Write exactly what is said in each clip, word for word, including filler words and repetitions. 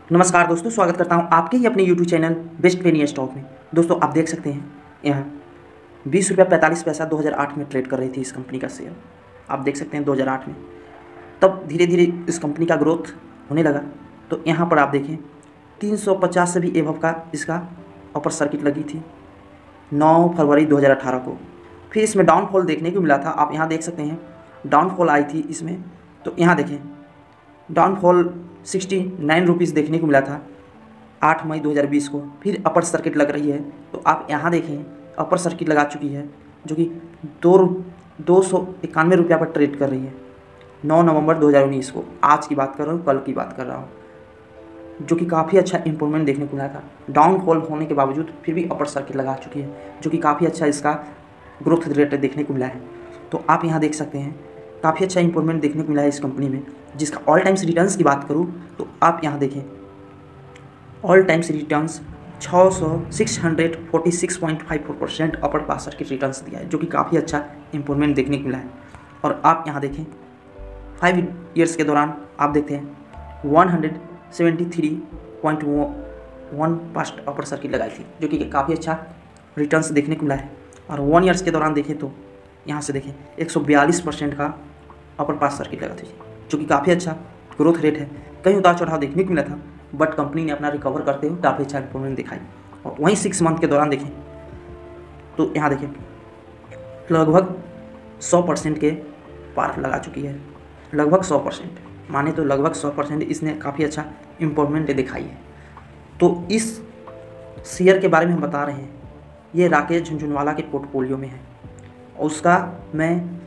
नमस्कार दोस्तों, स्वागत करता हूं आपके ही अपने YouTube channel best penny stock में। दोस्तों आप देख सकते हैं यहाँ बीस रुपया पैंतालीस पैसा दो हज़ार आठ में ट्रेड कर रही थी इस कंपनी का शेयर। आप देख सकते हैं दो हज़ार आठ में, तब धीरे धीरे इस कंपनी का ग्रोथ होने लगा। तो यहाँ पर आप देखें तीन सौ पचास से भी एबव का इसका अपर सर्किट लगी थी नौ फरवरी दो हज़ार अठारह को। फिर इसमें डाउनफॉल देखने को मिला था। आप यहाँ देख सकते हैं डाउनफॉल आई थी इसमें। तो यहाँ देखें डाउनफॉल सिक्सटी नाइन रुपीज़ देखने को मिला था आठ मई दो हज़ार बीस को। फिर अपर सर्किट लग रही है। तो आप यहाँ देखें अपर सर्किट लगा चुकी है जो कि दो दो सौ इक्यानवे रुपया पर ट्रेड कर रही है नौ नवंबर दो हज़ार उन्नीस को। आज की बात कर रहा हूँ, कल की बात कर रहा हूँ, जो कि काफ़ी अच्छा इंप्रूवमेंट देखने को मिला था। डाउनफॉल होने के बावजूद फिर भी अपर सर्किट लगा चुकी है जो कि काफ़ी अच्छा इसका ग्रोथ रेट देखने को मिला है। तो आप यहाँ देख सकते हैं काफ़ी अच्छा इंप्रूवमेंट देखने को मिला है इस कंपनी में। जिसका ऑल टाइम्स रिटर्न्स की बात करूँ तो आप यहाँ देखें ऑल टाइम्स रिटर्न्स छः सौ six hundred forty six point five four percent upper पास सर्किट रिटर्न्स दिया है जो कि काफ़ी अच्छा इंप्रूवमेंट देखने को मिला है। और आप यहाँ देखें फाइव ईयर्स के दौरान आप देखते हैं one hundred seventy three point one past upper circuit लगाई थी जो कि काफ़ी अच्छा रिटर्न्स देखने को मिला है। और वन ईयर्स के दौरान देखें तो यहाँ से देखें एक सौ बयालीस परसेंट का अपर पास सर्किट लगा थी जो कि काफ़ी अच्छा ग्रोथ रेट है। कहीं उतार चढ़ाव देखने को मिला था बट कंपनी ने अपना रिकवर करते हुए काफ़ी अच्छा इंप्रूवमेंट दिखाई। और वहीं सिक्स मंथ के दौरान देखें तो यहाँ देखें लगभग सौ परसेंट के पार लगा चुकी है। लगभग सौ परसेंट माने तो लगभग सौ परसेंट इसने काफ़ी अच्छा इंप्रूवमेंट दिखाई है। तो इस शेयर के बारे में हम बता रहे हैं, ये राकेश झुनझुनवाला के पोर्टफोलियो में है और उसका मैं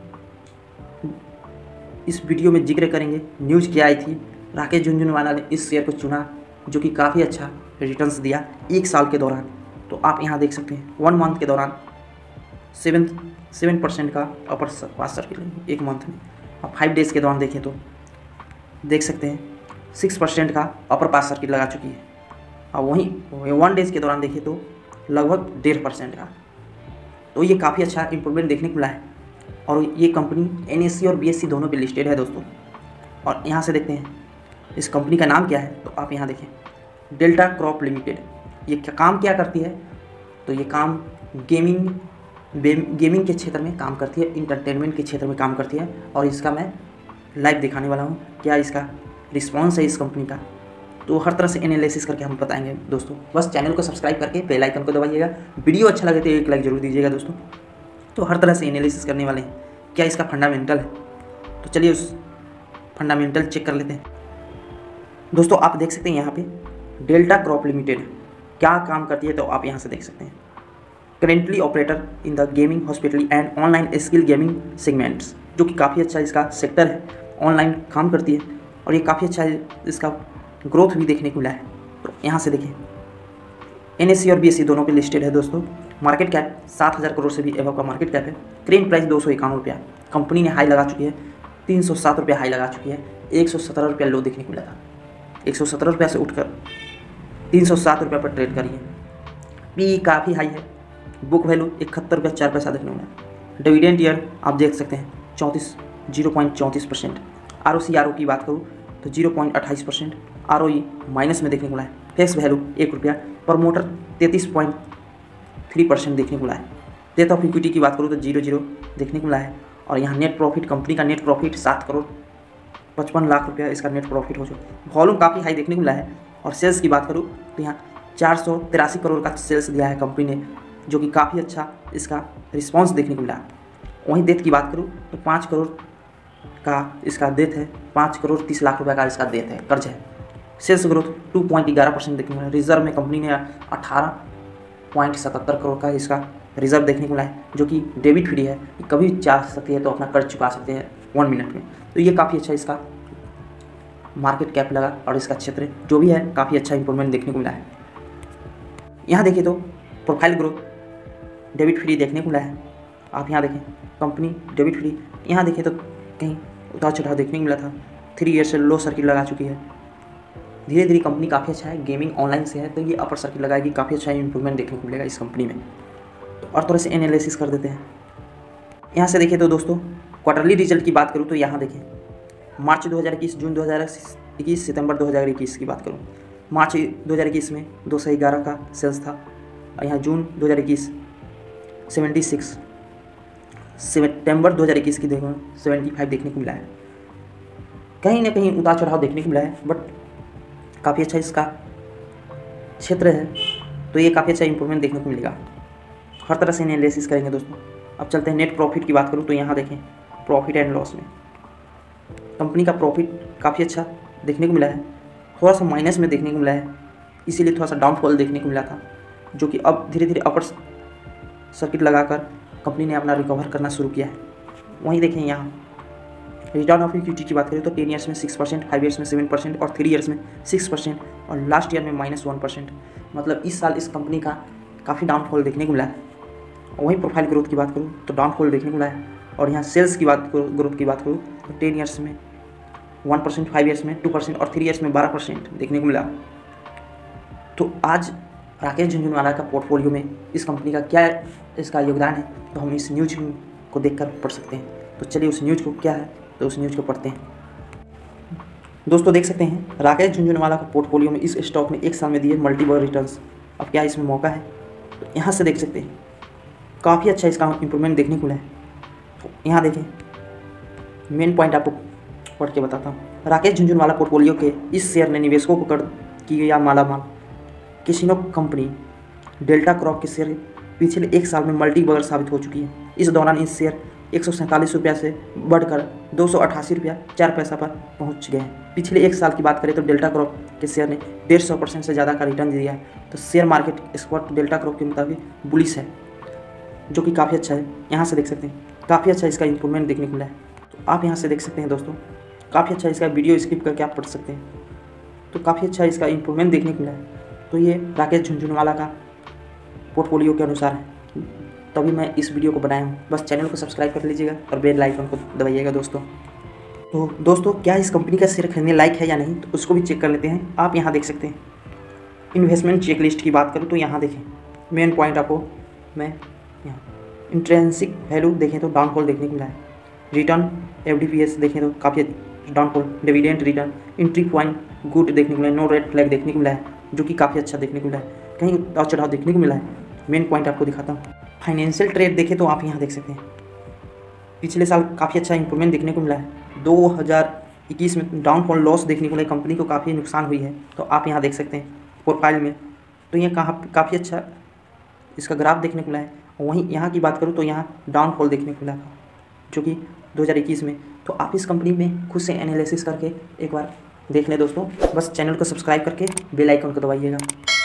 इस वीडियो में जिक्र करेंगे। न्यूज़ क्या आई थी, राकेश झुनझुनवाला ने इस शेयर को चुना जो कि काफ़ी अच्छा रिटर्न्स दिया एक साल के दौरान। तो आप यहाँ देख सकते हैं वन मंथ के दौरान सेवन सेवन परसेंट का अपर पास सर्किट एक मंथ में। आप फाइव डेज़ के दौरान देखें तो देख सकते हैं सिक्स परसेंट का अपर पास सर्किट लगा चुकी है। और वहीं वन डेज़ के दौरान देखें तो लगभग डेढ़ परसेंट का। तो ये काफ़ी अच्छा इंप्रूवमेंट देखने को मिला है। और ये कंपनी एन एस सी और बी एस सी दोनों पे लिस्टेड है दोस्तों। और यहाँ से देखते हैं इस कंपनी का नाम क्या है। तो आप यहाँ देखें डेल्टा क्रॉप लिमिटेड। ये क्या काम क्या करती है, तो ये काम गेमिंग गेमिंग के क्षेत्र में काम करती है, इंटरटेनमेंट के क्षेत्र में काम करती है। और इसका मैं लाइव दिखाने वाला हूँ क्या इसका रिस्पॉन्स है इस कंपनी का। तो हर तरह से एनालिसिस करके हम बताएंगे दोस्तों। बस चैनल को सब्सक्राइब करके बेल आइकन को दबाइएगा। वीडियो अच्छा लगे तो एक लाइक जरूर दीजिएगा दोस्तों। तो हर तरह से एनालिसिस करने वाले हैं क्या इसका फंडामेंटल है। तो चलिए उस फंडामेंटल चेक कर लेते हैं दोस्तों। आप देख सकते हैं यहाँ पे डेल्टा क्रॉप लिमिटेड क्या काम करती है। तो आप यहाँ से देख सकते हैं currently operator in the gaming hospital and online skill gaming segments, जो कि काफ़ी अच्छा इसका सेक्टर है, ऑनलाइन काम करती है। और ये काफ़ी अच्छा इसका ग्रोथ भी देखने को मिला है। तो यहाँ से देखें एन एस सी और बी एस सी दोनों पे लिस्टेड है दोस्तों। मार्केट कैप सात हज़ार करोड़ से भी एबव का मार्केट कैप है। करेंट प्राइस दो सौ इक्यावन रुपया। कंपनी ने हाई लगा चुकी है, तीन सौ सात रुपया हाई लगा चुकी है। एक सौ सत्रह रुपया लो देखने को मिला था। एक सौ सत्रह रुपया से उठकर तीन सौ सात रुपया पर ट्रेड करी है। पी काफ़ी हाई है। बुक वैल्यू इकहत्तर रुपया चार पैसा देखने को मिला। डिविडेंड ईयर आप देख सकते हैं चौंतीस जीरो पॉइंट चौंतीस percent. R O C R O की बात करूँ तो जीरो पॉइंट अट्ठाईस percent. R O E minus में देखने को मिला है। फेस वैल्यू एक रुपया। प्रमोटर तैंतीस पॉइंट थ्री परसेंट देखने को मिला है। डेट ऑफ इक्विटी की बात करूँ तो जीरो जीरो देखने को मिला है। और यहाँ नेट प्रॉफिट, कंपनी का नेट प्रॉफिट सात करोड़ पचपन लाख रुपया इसका नेट प्रॉफिट हो चुका। वॉल्यूम काफ़ी हाई देखने को मिला है। और सेल्स की बात करूँ तो यहाँ चार सौ तिरासी करोड़ का सेल्स दिया है कंपनी ने, जो कि काफ़ी अच्छा इसका रिस्पॉन्स देखने को मिला। वहीं डेट की बात करूँ तो पाँच करोड़ का इसका डेट है। पाँच करोड़ तीस लाख रुपये का इसका डेट है, कर्ज है। सेल्स ग्रोथ टू पॉइंट ग्यारह परसेंट देखने को मिला। रिजर्व में कंपनी ने अठारह पॉइंट सतहत्तर करोड़ का इसका रिजर्व देखने को मिला है, जो कि डेबिट फ्री है। कभी चाह सकती है तो अपना कर्ज चुका सकते हैं वन मिनट में। तो ये काफ़ी अच्छा इसका मार्केट कैप लगा और इसका क्षेत्र जो भी है काफ़ी अच्छा इंप्रूवमेंट देखने को मिला है। यहाँ देखिए तो प्रोफाइल ग्रोथ डेबिट फ्री देखने को मिला है। आप यहाँ देखें कंपनी डेबिट फ्री। यहाँ देखें तो कहीं उतार चढ़ाव देखने को मिला था। थ्री ईयर से लो सर्किट लगा चुकी है। धीरे धीरे कंपनी काफ़ी अच्छा है, गेमिंग ऑनलाइन से है तो ये अपर सर्किट लगाएगी। काफ़ी अच्छा इंप्रूवमेंट देखने को मिलेगा इस कंपनी में। तो और थोड़े से एनालिसिस कर देते हैं। यहाँ से देखिए तो दोस्तों क्वार्टरली रिजल्ट की बात करूँ तो यहाँ देखें मार्च दो हज़ार इक्कीस, जून दो हज़ार इक्कीस, सितंबर दो हज़ार इक्कीस की बात करूँ मार्च दो हज़ार इक्कीस में दो सौ ग्यारह का सेल्स था और यहाँ जून दो हज़ार इक्कीस सेवेंटी सिक्स, सितंबर दो हज़ार इक्कीस की देखो सेवेंटी फाइव देखने को मिला है। कहीं ना कहीं उतार चढ़ाव देखने को मिला है, बट काफ़ी अच्छा इसका क्षेत्र है, तो ये काफ़ी अच्छा इंप्रूवमेंट देखने को मिलेगा। हर तरह से एनालिसिस करेंगे दोस्तों। अब चलते हैं नेट प्रॉफिट की बात करूँ तो यहाँ देखें प्रॉफिट एंड लॉस में कंपनी का प्रॉफिट काफ़ी अच्छा देखने को मिला है, थोड़ा सा माइनस में देखने को मिला है, इसीलिए थोड़ा सा डाउनफॉल देखने को मिला था, जो कि अब धीरे धीरे अपर सर्किट लगाकर कंपनी ने अपना रिकवर करना शुरू किया है। वहीं देखें यहाँ रिटर्न ऑफ इक्विटी की बात करें तो टेन ईयर्स में सिक्स परसेंट, फाइव ईयर्स में सेवन परसेंट और थ्री ईयर्स में सिक्स परसेंट और लास्ट ईयर में माइनस वन परसेंट। मतलब इस साल इस कंपनी का काफ़ी डाउनफॉल देखने को मिला है। वहीं प्रोफाइल ग्रोथ की बात करूँ तो डाउनफॉल देखने को मिला है, और यहाँ सेल्स की बात ग्रोथ की बात करूँ तो टेन ईयर्स में वन परसेंट, फाइव ईयर्स में टू परसेंट और थ्री ईयर्स में बारह परसेंट देखने को मिला। तो आज राकेश झुनझुनवाला का पोर्टफोलियो में इस कंपनी का क्या इसका योगदान है, तो हम इस न्यूज को देखकर पढ़ सकते हैं। तो चलिए उस न्यूज को क्या है तो उस न्यूज को पढ़ते हैं। दोस्तों देख सकते हैं राकेश झुनझुनवाला का पोर्टफोलियो में इस स्टॉक में एक साल में दिए मल्टीपल रिटर्न्स। अब क्या इसमें मौका है, तो यहाँ से देख सकते हैं काफ़ी अच्छा इसका इंप्रूवमेंट देखने को मिला है। तो यहाँ देखें मेन पॉइंट आपको पढ़ के बताता हूँ। राकेश झुनझुनवाला पोर्टफोलियो के इस शेयर ने निवेशकों को कर किया मालामाल। कैसीनो कंपनी डेल्टा क्रॉप के शेयर पिछले एक साल में मल्टीबगर साबित हो चुकी है। इस दौरान इस शेयर एक सौ सैंतालीस रुपया से बढ़कर दो सौ अट्ठासी रुपया चार पैसा पर पहुंच गए हैं। पिछले एक साल की बात करें तो डेल्टा क्रॉप के शेयर ने डेढ़ सौ परसेंट से ज़्यादा का रिटर्न दिया है। तो share market expert Delta corp के मुताबिक बुलिश है, जो कि काफ़ी अच्छा है। यहाँ से देख सकते हैं काफ़ी अच्छा इसका इंप्रूवमेंट देखने को मिला है। तो आप यहाँ से देख सकते हैं दोस्तों, काफ़ी अच्छा इसका वीडियो स्किप करके आप पढ़ सकते हैं। तो काफ़ी अच्छा इसका इंप्रूवमेंट देखने को मिला है। तो ये राकेश झुनझुनवाला का पोर्टफोलियो के अनुसार है, तभी मैं इस वीडियो को बनाया हूँ। बस चैनल को सब्सक्राइब कर लीजिएगा और बेल आइकन को दबाइएगा दोस्तों। तो दोस्तों क्या इस कंपनी का शेयर खरीदने लायक है या नहीं, तो उसको भी चेक कर लेते हैं। आप यहाँ देख सकते हैं इन्वेस्टमेंट चेकलिस्ट की बात करूँ तो यहाँ देखें मेन पॉइंट आपको मैं यहाँ इंट्रेंसिक वैल्यू देखें तो डाउनफॉल देखने को मिला है। Return F D P S देखें तो काफ़ी downfall, dividend return, entry point good देखने को मिला है, नो रेड फ्लैग देखने को मिला है, जो कि काफ़ी अच्छा देखने को मिला है। कहीं उतार चढ़ाव देखने को मिला है। मेन पॉइंट आपको दिखाता हूँ। फाइनेंशियल ट्रेड देखें तो आप यहाँ देख सकते हैं पिछले साल काफ़ी अच्छा इंप्रूवमेंट देखने को मिला है। दो हज़ार इक्कीस में डाउनफॉल लॉस देखने को मिला, कंपनी को काफ़ी नुकसान हुई है। तो आप यहाँ देख सकते हैं प्रोफाइल में, तो ये कहाँ काफ़ी अच्छा इसका ग्राफ देखने को मिला है। वहीं यहाँ की बात करूँ तो यहाँ डाउनफॉल देखने को मिला था, जो कि दो हज़ार इक्कीस में। तो आप इस कंपनी में खुद से एनालिसिस करके एक बार देख लें दोस्तों। बस चैनल को सब्सक्राइब करके बेल आइकन को दबाइएगा।